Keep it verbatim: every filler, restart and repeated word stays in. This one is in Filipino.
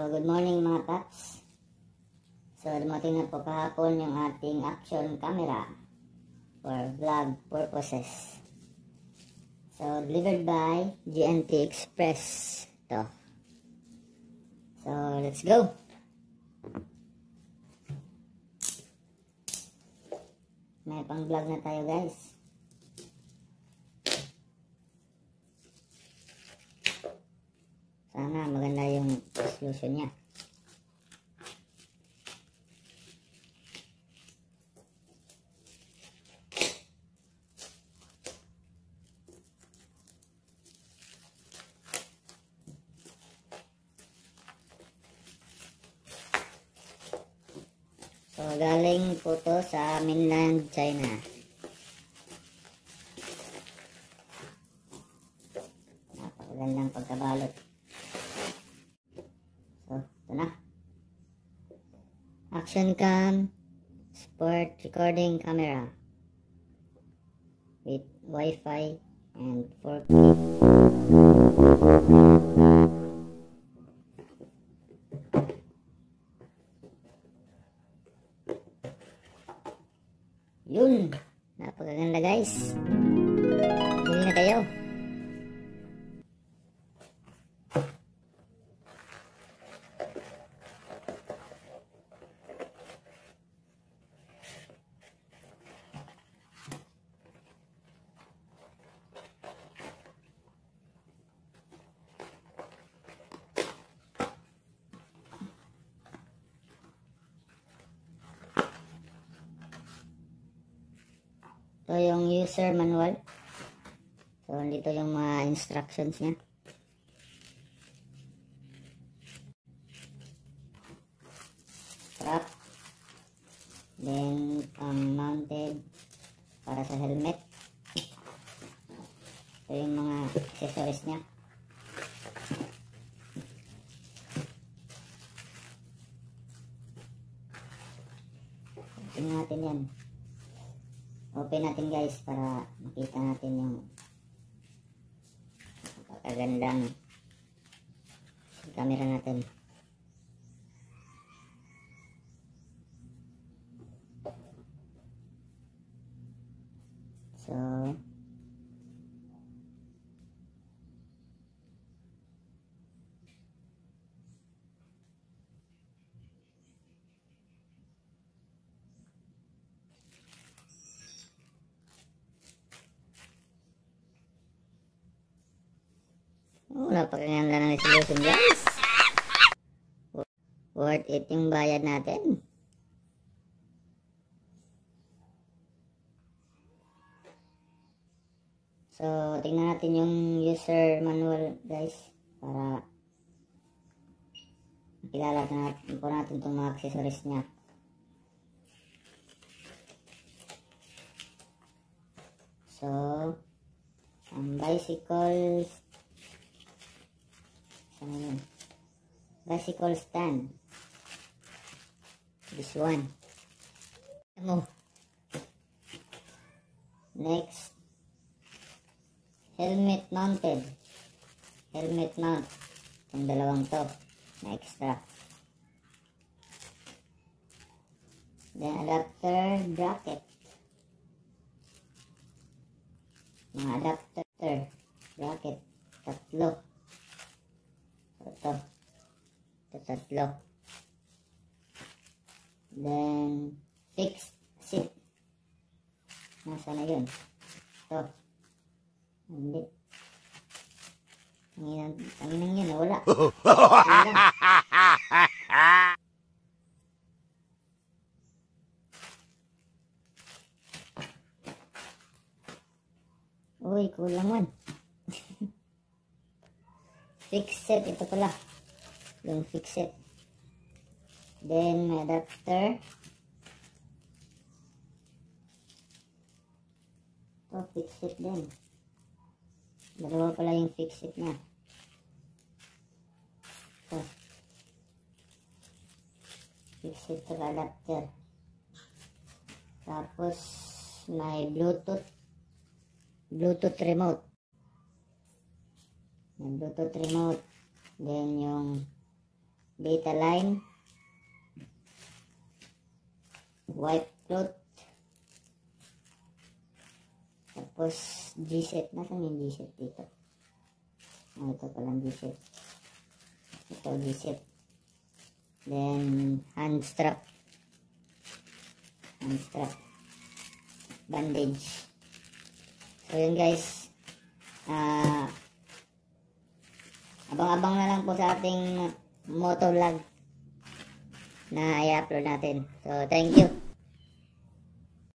good morning mga paps. So, dumating na po kahapon yung ating action camera for vlog purposes. So, delivered by G N T Express. Ito. So, let's go! May pang vlog na tayo guys. Sana maganda yung resolution niya. So, galing po to sa mainland China. Napakagandang pagkabalot. So, ito na. Action cam sport recording camera with Wi-Fi and four K. Yun, napakaganda guys. Bili na kayo. Ito yung user manual. So, dito yung mga instructions niya. Strap. Then, um, mounted para sa helmet. Ito yung mga accessories niya. Tingnan natin yan. Open natin guys para makita natin yung napakagandang camera natin. So, oh, napakaganda ng resolution guys. Worth it yung bayad natin. So, tingnan natin yung user manual guys para makilala natin po natin itong mga accessories niya. So, ang bicycles Ayan. Bicycle stand. This one. Ano? Next. Helmet mounted. Helmet mount. Yung dalawang to. Na extra. Then adapter bracket. Mga adapter bracket. Tatlo. Ito. Ito tatlo. Then, fixed seat. Nasa na yun? Ito. Hindi. Tanginang, tanginang yun. Wala. Wala. Uy, kulang man. Fixed ito pala yung fixed. Then may adapter. Ito fixed din. Dalawa pala yung fixed na. Ito fixed to adapter. Tapos may bluetooth bluetooth remote. May Bluetooth remote. Then yung beta line, wipe cloth, tapos G-set. Nasaan yung G-set dito? Oh, ito palang G-set. Ito G-set. Then hand strap. Hand strap. Bandage. So yun guys. Ah... Uh, abang-abang na lang po sa ating motovlog na i-upload natin. So, thank you.